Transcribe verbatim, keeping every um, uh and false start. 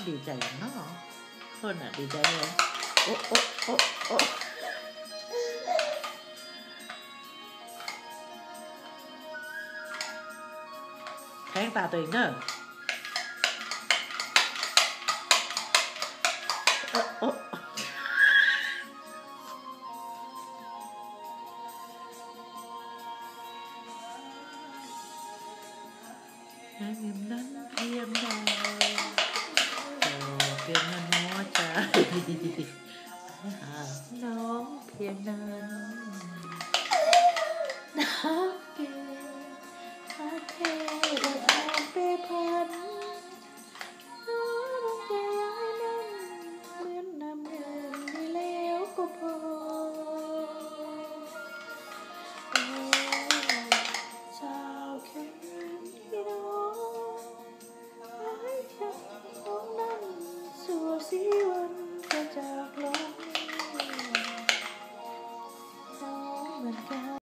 ดีใจเนาะคนอ่ะดีใจเลยโอ้โอ้โอ้โอ้แทงตาตัวเองเนอะโอ้โอ้แค่เพียงนั้นเพียงใดเพียงนั้นหัวใจหากน้องเพียงนั้นน้ำเกลืออาเทวดาเปรพันน้องใจย้ายนั้นเหมือนน้ำเงินที่แล้วก็พอโอ้ชาวแค่พี่น้องให้ฉันของนั้นสัวสีวันจะจากโลกนี้น้องเหมือนกัน